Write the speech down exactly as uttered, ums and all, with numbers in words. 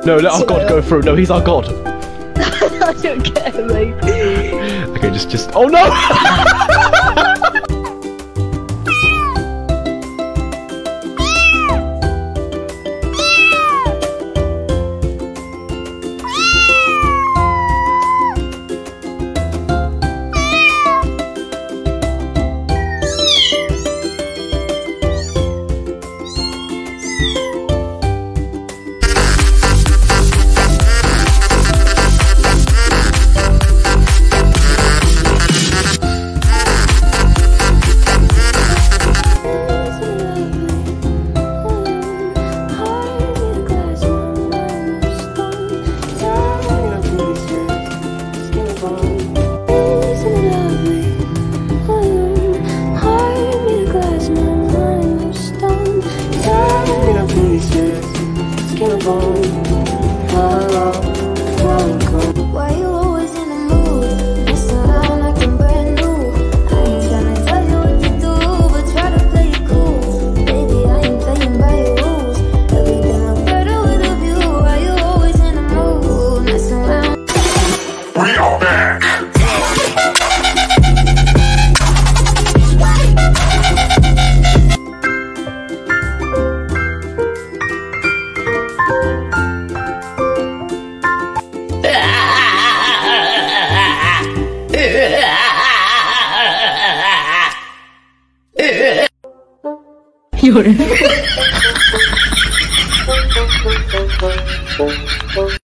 No, let our god go through. No, he's our god. I don't care, mate. Okay, just, just. Oh no! Why you always in the mood? Messing around acting brand new. I ain't tryna tell you what to do, but try to play it cool. Baby, I ain't playing by your rules. Everything look better with a view. Why you always in the mood? Messing around. We are back. You're